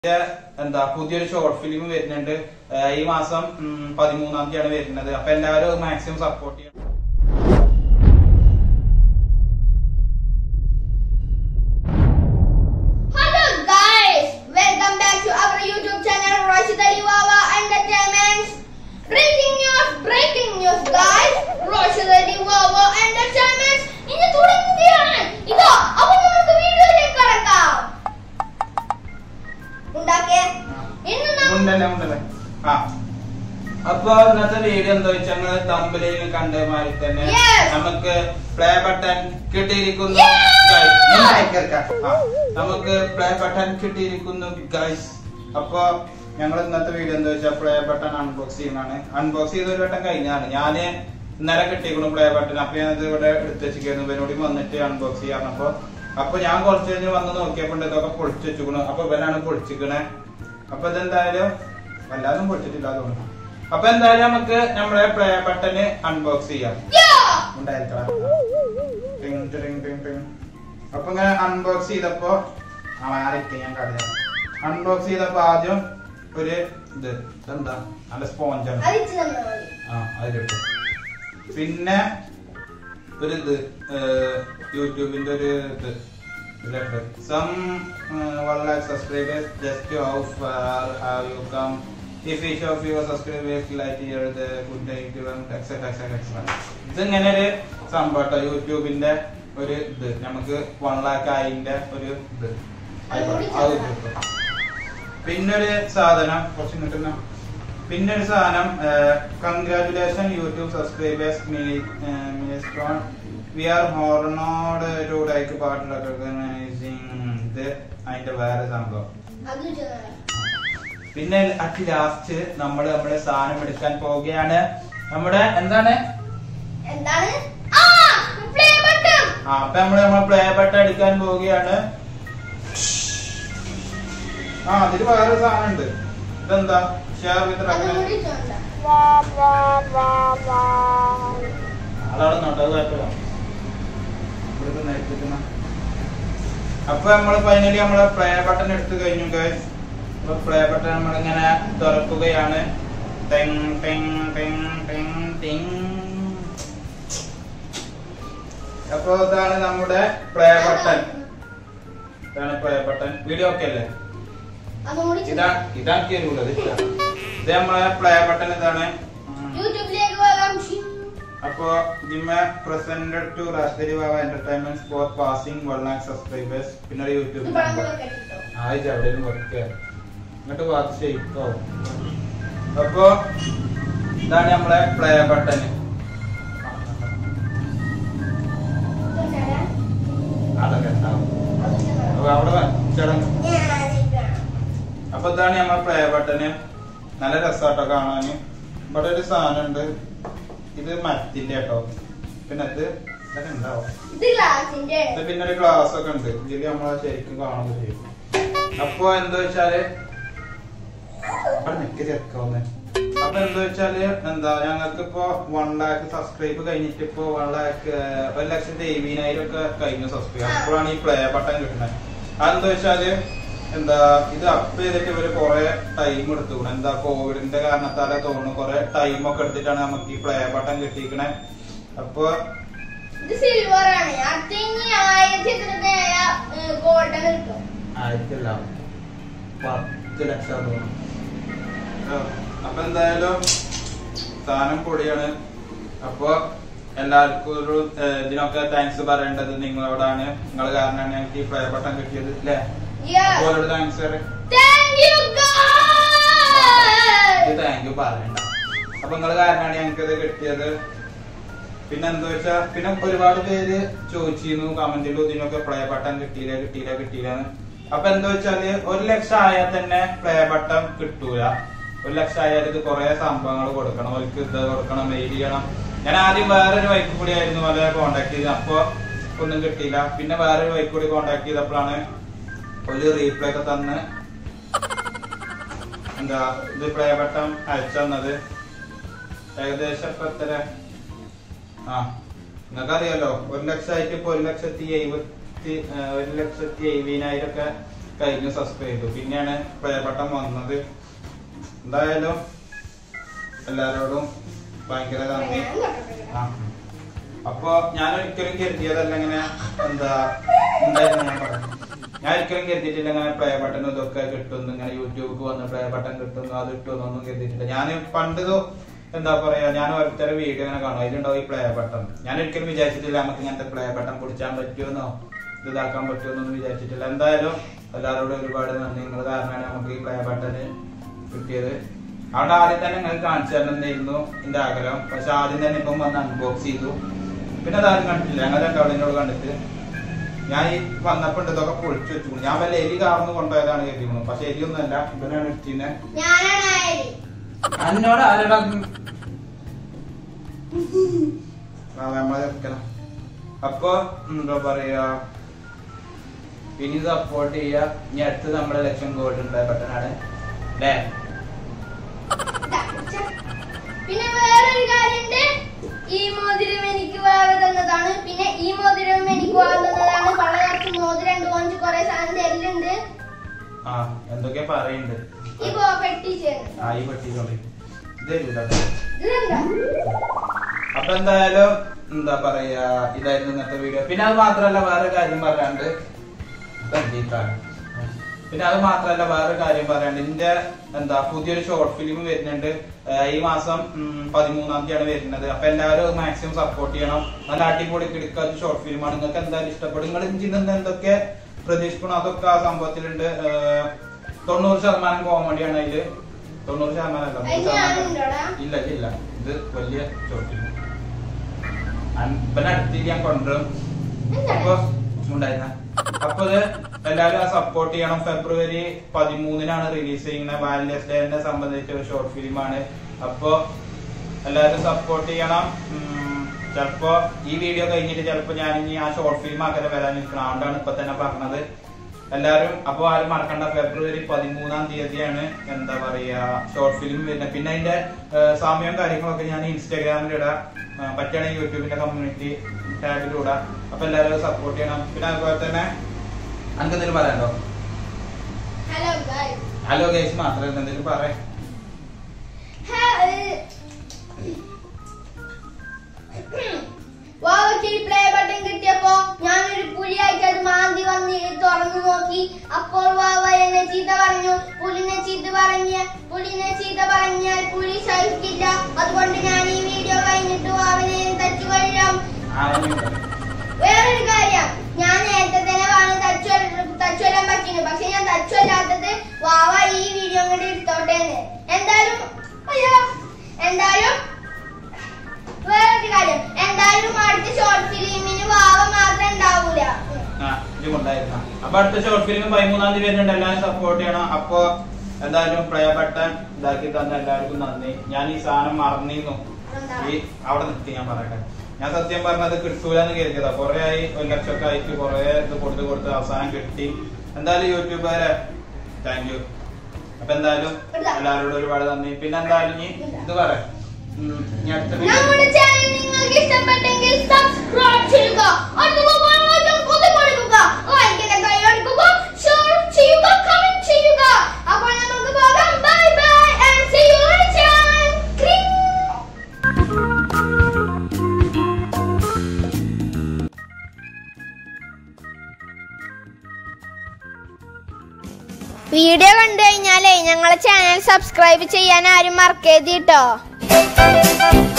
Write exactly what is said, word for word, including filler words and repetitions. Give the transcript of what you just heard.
എന്താ പുതിയൊരു short film വരുന്നുണ്ട്. ഈ മാസം പതിമൂന്നാം തീയതിയാണ് വരുന്നത്. അപ്പൊ എല്ലാവരും മാക്സിമം സപ്പോർട്ട് ചെയ്യണം. Hello guys, welcome back to our YouTube channel Rashid Ali Wawa Entertainment. Breaking news, breaking news guys. Rashid Ali Wawa Entertainment ഇന്ന് തുടങ്ങുകയാണ്. ഇതാ അപ്പോൾ നമുക്ക് വീഡിയോയിലേക്ക് കടക്കാം. ഉണ്ടാക്കേ അപ്പൊ ഇന്നത്തെ വീഡിയോ എന്താ വെച്ചാൽ തമ്പിലേക്ക് കണ്ട മാതിരി തന്നെ നമുക്ക് പ്ലേ ബട്ടൺ കിട്ടിയിരിക്കുന്നു. നമുക്ക് പ്ലേ ബട്ടൺ കിട്ടിയിരിക്കുന്നു ഗൈസ്. അപ്പൊ ഞങ്ങൾ ഇന്നത്തെ വീഡിയോ എന്താ വെച്ചാൽ പ്ലേ ബട്ടൺ അൺബോക്സ് ചെയ്യുന്നതാണ്. അൺബോക്സ് ചെയ്ത ഒരു വട്ടം കഴിഞ്ഞാണ്. ഞാന് ഇന്നലെ കിട്ടിയിരിക്കുന്നു പ്ലേ ബട്ടൺ. അപ്പൊ ഞാനത് ഇവിടെ എടുത്ത് വെച്ചിരിക്കുന്നു. ഇവനോട് വന്നിട്ട് അൺബോക്സ് ചെയ്യാൻ. അപ്പൊ അപ്പൊ ഞാൻ കുറച്ച് കഴിഞ്ഞ് വന്ന് നോക്കിയപ്പോ ഇതൊക്കെ പൊളിച്ചു വെച്ചിരിക്കണു. അപ്പൊ ഇവനാണ് പൊളിച്ചിക്കണേ. അപ്പൊ ഇതെന്തായാലും വല്ലാതും പൊളിച്ചിട്ടില്ല തോന്നുന്നു. അപ്പൊ എന്തായാലും നമുക്ക് നമ്മുടെ പ്ലേ ബട്ടന് അൺബോക്സ് ചെയ്യാം. അപ്പൊ ഇങ്ങനെ അൺബോക്സ് ചെയ്തപ്പോ ആരൊക്കെ ഞാൻ കടയാ അൺബോക്സ് ചെയ്തപ്പോ ആദ്യം ഒരു ഇത് എന്താ നല്ല സ്പോഞ്ചാണ്. ആ അതിലിട്ടു. പിന്നെ ഒരു ഇത് യൂട്യൂബിന്റെ ഒരു ഇത് some uh, one lakh subscribers just to how far have you come, if each of your subscribers like here the good day etc etc etc. ഇതിങ്ങനെ ഒരു സംഭവം യൂട്യൂബിന്റെ ഒരു ഇത് നമുക്ക് വൺ ലാക്ക് ആയിന്റെ ഒരു ഇത്. പിന്നൊരു സാധനം കുറച്ച് കിട്ടുന്ന പിന്നൊരു സാധനം congratulation YouTube subscribers milestone we are ഹോർണോട് ടു ലൈക്ക് പാർട്ട് റെക്കഗ്നൈസിംഗ്. ഇത് അതിന്റെ വേറെ സംഭവം. പിന്നെ അറ്റ് ലാസ്റ്റ് നമ്മൾ നമ്മുടെ സാധനം എടുക്കാൻ പോവുകയാണ്. നമ്മുടെ എന്താണ് ആ അപ്പൊ നമ്മള് നമ്മളെ പ്ലേ ബട്ടൺ എടുക്കാൻ പോവുകയാണ്. ആ അതില് വേറെ സാധനം ഉണ്ട്. ഇതെന്താ ഷെയർ വിത്ത് അതാണ് നോട്ടത് കുഴപ്പമില്ല. അപ്പൊ നമ്മള് ഫൈനലി നമ്മളെ പ്ലേ ബട്ടൺ എടുത്തു കഴിഞ്ഞു ഗൈസ്. അപ്പൊ പ്ലേ ബട്ടൺ നമ്മളിങ്ങനെ തുറക്കുകയാണ്. അപ്പൊ ഇതാണ് നമ്മുടെ പ്ലേ ബട്ടൺ. ഇതാണ് പ്ലേ ബട്ടൺ. വീഡിയോ ഒക്കെ അല്ലേ? ഇതാ ഇതാക്കിയുള്ളത്. ഇത് നമ്മളെ പ്ലേ ബട്ടൺ ഇതാണ്. അപ്പൊ ഇതിമേ presented to Rashdari Vava entertainment for passing one lakh subscribers. പിന്നെ ഒരു യൂട്യൂബ് ആയിച്ച എവിടെയും വെക്കുക എന്നിട്ട് വാച്ച് ചെയ്യിക്കോ. അപ്പൊ ഇതാണ് നമ്മളെ പ്ലേ ബട്ടൺ. അതൊക്കെ ഉണ്ടാവും അവിടെ ചടങ്ങ്. അപ്പൊ ഇതാണ് നമ്മളെ പ്ലേ ബട്ടന്. നല്ല രസാട്ടോ കാണാന്. ഇവിടെ ഒരു സാധനം ഉണ്ട്. ഇത് മരത്തിന്റെ കേട്ടോ. പിന്നെ ഇത് ഇതൊക്കെ ഉണ്ടാവും. ഇത് പിന്നെ ഒരു ഗ്ലാസ് ഒക്കെ ഉണ്ട്. ഇതില് നമ്മളെ ശരിക്കും കാണുക ചെയ്യും. അപ്പൊ എന്താ വെച്ചാല് അവിടെ നിക്ക് ചെറുക്കാവുന്നേ. അപ്പൊ എന്താ വെച്ചാല് എന്താ ഞങ്ങൾക്ക് ഇപ്പൊ വൺ ലാക്ക് സബ്സ്ക്രൈബ് കഴിഞ്ഞിട്ട് ഇപ്പൊ വൺ ലാക്ക് ഒരു ലക്ഷത്തി എഴുപതിനായിരം ഒക്കെ കഴിഞ്ഞു സബ്സ്ക്രൈബ്. അപ്പോഴാണ് ഈ പ്ലേ ബട്ടൺ കിട്ടുന്നത്. അതെന്താ വെച്ചാല് എന്താ ഇത് അപ്പ് ചെയ്തിട്ട് ഇവര് കൊറേ ടൈം എടുത്തു. എന്താ കോവിഡിന്റെ കാരണത്താലെ തോന്നുന്നു കൊറേ ടൈം ഒക്കെ എടുത്തിട്ടാണ് നമുക്ക് ഈ പ്ലേ ബട്ടൺ കിട്ടിയിരിക്കണേ. അപ്പൊ ആയിരത്തില്ല പത്ത് ലക്ഷം തോന്നുന്നു. അപ്പൊ എന്തായാലും സാധനം പൊടിയാണ്. അപ്പൊ എല്ലാവർക്കും ഒരു ഇതിനൊക്കെ താങ്ക്സ് പറയേണ്ടത് നിങ്ങളോടാണ്. നിങ്ങൾ കാരണമാണ് ഞങ്ങൾക്ക് ഈ പ്ലേ ബട്ടൺ കിട്ടിയത് അല്ലേ? താങ്ക് യു പറയണ്ട. അപ്പൊ നിങ്ങള് കാരണമാണ് ഞങ്ങൾക്ക് ഇത് കിട്ടിയത്. പിന്നെ എന്താ വെച്ചാ പിന്നെ ഒരുപാട് പേര് ചോദിച്ചിരുന്നു കമന്റിലും ഇതിനൊക്കെ പ്ലേ ബട്ടൺ കിട്ടിയില്ല കിട്ടിയില്ല കിട്ടിയില്ലെന്ന്. അപ്പൊ എന്താ വെച്ചാല് ഒരു ലക്ഷം ആയാൽ തന്നെ പ്ലേ ബട്ടൺ കിട്ടൂല. ഒരു ലക്ഷം ആയാൽ ഇത് കുറെ സംഭവങ്ങൾ കൊടുക്കണം. അവർക്ക് ഇത് കൊടുക്കണം, മെയിൽ ചെയ്യണം. ഞാൻ ആദ്യം വേറൊരു വൈക്ക് കൂടി ആയിരുന്നു വളരെ കോണ്ടാക്ട് ചെയ്തത്. അപ്പൊ ഒന്നും കിട്ടിയില്ല. പിന്നെ വേറൊരു വൈക്ക് കൂടി കോണ്ടാക്ട് ചെയ്തപ്പോഴാണ് ഒരു റീപ്ലൈ ഒക്കെ തന്ന് എന്താ ഇത് പ്ലേ ബട്ടൺ അയച്ചു തന്നത്. ഏകദേശം ഇപ്പൊ എത്ര ആ നിങ്ങൾക്കറിയാലോ ഒരു ലക്ഷമായിട്ട് ഇപ്പൊ ഒരു ലക്ഷത്തി എഴുപത്തി ഒരു ലക്ഷത്തി എഴുപതിനായിരം ഒക്കെ കഴിഞ്ഞു സബ്സ്ക്രൈബ് ചെയ്തു. പിന്നെയാണ് പ്ലേ ബട്ടൺ വന്നത്. എന്തായാലും എല്ലാരോടും ഭയങ്കര നന്ദി. ആ അപ്പൊ ഞാൻ ഒരിക്കലും കരുതിയതല്ല ഇങ്ങനെ എന്താ ഉണ്ടായിരുന്നു. ഞാൻ പറയാം, ഞാൻ ഒരിക്കലും കരുതിയിട്ടില്ല ഇങ്ങനെ പ്ലേ ബട്ടൺ ഇതൊക്കെ കിട്ടുന്നു, ഇങ്ങനെ യൂട്യൂബ് വന്ന് പ്ലേ ബട്ടൺ കിട്ടുന്നു അത് കിട്ടുന്നൊന്നും കരുതിയിട്ടില്ല. ഞാൻ പണ്ട് എന്താ പറയാ, ഞാൻ ഓരോരുത്തരുടെ വീഡിയോ ഇങ്ങനെ കാണും, അതിലുണ്ടാവും ഈ പ്ലേ ബട്ടൺ. ഞാൻ ഒരിക്കലും വിചാരിച്ചിട്ടില്ല നമുക്ക് ഇങ്ങനത്തെ പ്ലേ ബട്ടൺ പിടിച്ചാൻ പറ്റുമെന്നോ ഇതാക്കാൻ പറ്റുമെന്നൊന്നും വിചാരിച്ചിട്ടില്ല. എന്തായാലും എല്ലാവരോടും ഒരുപാട് നന്ദി. നിങ്ങൾ കാരണമാണ് നമുക്ക് ഈ പ്ലേ ബട്ടൺ കിട്ടിയത്. അവിടെ ആദ്യം തന്നെ നിങ്ങൾക്ക് കാണിച്ചു തരണമെന്നായിരുന്നു എന്റെ ആഗ്രഹം. പക്ഷെ ആദ്യം തന്നെ ഇപ്പം വന്ന് അൺബോക്സ് ചെയ്തു. പിന്നെ അതാരും കണ്ടിട്ടില്ല, ഞങ്ങൾ രണ്ടാളിനോട് കണ്ടിട്ട് ഞാൻ ഈ വന്നപ്പോ ഇതൊക്കെ പൊളിച്ചു വെച്ചു. ഞാൻ വല്ല എലി കാർന്ന് കൊണ്ടുപോയതാണ് കരുതിക്കുന്നത്. പക്ഷെ എലിയൊന്നുമല്ല, ഇവനാണ് ഇട്ടിനെ. എന്നോട് ആരോടാ അപ്പൊ എന്താ പറയാ, ഇനി സപ്പോർട്ട് ചെയ്യാ. ഇനി അടുത്ത് നമ്മുടെ ലക്ഷം ഗോൾഡ് ഉണ്ടായ ബട്ടനാണ് അല്ലേ? പിന്നെ വേറൊരു കാര്യമുണ്ട്, ഈ മോതിരം എനിക്ക് വേറെ തന്നതാണ്. പിന്നെ ഈ മോതിരം എനിക്ക് വേറെ തന്നതാണ്. വളരെ കുറച്ച് മോതിരം ഉണ്ട്, കൊഞ്ച് കുറെ സാധനം തരലുണ്ട്. ആ എന്തൊക്കെ പറയുന്നുണ്ട്. ഇപ്പൊ പെട്ടി ആ ഈ പെട്ടി അപ്പൊ എന്തായാലും എന്താ പറയാ, ഇതായിരുന്നു ഇന്നത്തെ വീഡിയോ. പിന്നെ അത് മാത്രല്ല വേറെ കാര്യം പറയാണ്ട് പിന്നെ അത് മാത്രല്ല വേറെ കാര്യം പറയാണ്ട് എന്റെ എന്താ പുതിയൊരു ഷോർട്ട് ഫിലിം വരുന്നുണ്ട്. ഈ മാസം പതിമൂന്നാം തീയതിയാണ് വരുന്നത്. അപ്പൊ എല്ലാവരും മാക്സിമം സപ്പോർട്ട് ചെയ്യണം. നല്ല അടിപൊളി കിടക്കാത്ത ഷോർട്ട് ഫിലിമാണ്. നിങ്ങൾക്ക് എന്തായാലും ഇഷ്ടപ്പെടും. നിങ്ങൾ ഇഞ്ചിന്ന് എന്തൊക്കെ പ്രതീക്ഷിക്കണം അതൊക്കെ ആ സംഭവത്തിലുണ്ട്. തൊണ്ണൂറ് ശതമാനം കോമഡിയാണ് അതില്. തൊണ്ണൂറ് ശതമാനം അല്ല, ഇല്ല ഇല്ല ഇത് വലിയ ഷോർട്ട് ഫിലിം. പിന്നെ അടുത്തേക്ക് ഞാൻ കൊണ്ടുവരും. അപ്പൊ ഉണ്ടായിരുന്ന അപ്പൊ ഇത് എല്ലാവരും സപ്പോർട്ട് ചെയ്യണം. ഫെബ്രുവരി പതിമൂന്നിനാണ് റിലീസ് ചെയ്യുന്നത്. വാലന്റൈൻസ് ഡേനെ സംബന്ധിച്ച ഒരു ഷോർട്ട് ഫിലിമാണ്. അപ്പൊ എല്ലാവരും സപ്പോർട്ട് ചെയ്യണം. ചിലപ്പോ ഈ വീഡിയോ കഴിഞ്ഞിട്ട് ചിലപ്പോ ഞാൻ ഇനി ആ ഷോർട്ട് ഫിലിം ആക്കാൻ വരാൻ നിൽക്കണം. അതുകൊണ്ടാണ് ഇപ്പൊ തന്നെ പറഞ്ഞത്. എല്ലാരും അപ്പൊ ആരും മറക്കണ്ട, ഫെബ്രുവരി പതിമൂന്നാം തീയതിയാണ് എന്താ പറയാ ഷോർട്ട് ഫിലിം വരുന്നത്. പിന്നെ അതിന്റെ സമയവും കാര്യങ്ങളൊക്കെ ഞാൻ ഇൻസ്റ്റാഗ്രാമിൽ ഇടാം. പറ്റുകയാണെങ്കിൽ യൂട്യൂബിന്റെ കമ്മ്യൂണിറ്റി ടാഗിലൂടെ. അപ്പൊ എല്ലാവരും സപ്പോർട്ട് ചെയ്യണം. പിന്നെ അതുപോലെ തന്നെ അനക്ക് എന്തെങ്കിലും പറയാനുണ്ടോ? ഹലോ ഗൈസ് മാത്രമേ എന്തെങ്കിലും പറയാം. പ്ലേ ബട്ടൺ കിട്ടിയപ്പോ ഞാനൊരു പുലിയായിട്ട് അത് മാന്തി വന്ന് തുറന്നു നോക്കി. അപ്പോൾ വാവ എന്നെ ചീത്ത പറഞ്ഞു. പുലിനെ ചീത്ത പറഞ്ഞ പുലിനെ ചീത്ത പറഞ്ഞാൽ പുലി സഹിക്കില്ല. അതുകൊണ്ട് ഞാൻ ഈ വീഡിയോ കഴിഞ്ഞിട്ട് വാവനെ തച്ചു കൊല്ലാം. വേറൊരു കാര്യം, ഞാൻ നേരത്തെ തന്നെ വാങ്ങി തച്ചു തച്ചുകൊല്ലാൻ പറ്റുന്നു. പക്ഷെ ഞാൻ തച്ചുകൊല്ലാത്തത് വാവ ഈ വീഡിയോ കൂടി എടുത്തോട്ടേന്ന്. എന്തായാലും അയ്യോ എന്തായാലും വേറൊരു കാര്യം, എന്തായാലും അടുത്ത ഷോർട്ട് ഫിലിമിന് വാവ മാത്രം ഉണ്ടാവൂല. അപ്പൊ അടുത്ത ഷോർട്ട് ഫിലിം പതിമൂന്നാം തീയതി വരുന്നുണ്ട്. എല്ലാവരും സപ്പോർട്ട് ചെയ്യണം. അപ്പൊ എന്തായാലും പ്ലേ ബട്ടൺ ഇതാക്കി തന്ന എല്ലാവർക്കും നന്ദി. ഞാൻ ഈ സാധനം മറന്നിരുന്നു. ഈ അവിടെ നിർത്തി ഞാൻ പറയട്ടെ. ഞാൻ സത്യം പറഞ്ഞത് കിട്ടൂലെന്ന് കരുതിയതാ. കുറെ ആയി, ഒരു ലക്ഷമൊക്കെ ആയിട്ട് കുറെ ഇത് കൊടുത്ത് കൊടുത്ത് അവസാനം കിട്ടി. എന്തായാലും യൂട്യൂബുകാരെ താങ്ക് യു. അപ്പൊ എന്തായാലും എല്ലാവരോടും ഒരുപാട് നന്ദി. പിന്നെ എന്തായാലും ഇനി ഇത് പറയാം, നമ്മുടെ ചാനൽ നിങ്ങൾക്ക് ഇഷ്ടപ്പെട്ടെങ്കിൽ സബ്സ്ക്രൈബ് ചെയ്യുക, കൊടുക്കുക, ഷെയർ ചെയ്യുക, കമന്റ് ചെയ്യുക. അപ്പോൾ നമുക്ക് പോകാം. Bye bye and see you later. Video കണ്ടു കഴിഞ്ഞാലേ ഞങ്ങളെ ചാനൽ സബ്സ്ക്രൈബ് ചെയ്യാൻ ആരും മറക്കരുത് കേട്ടോ.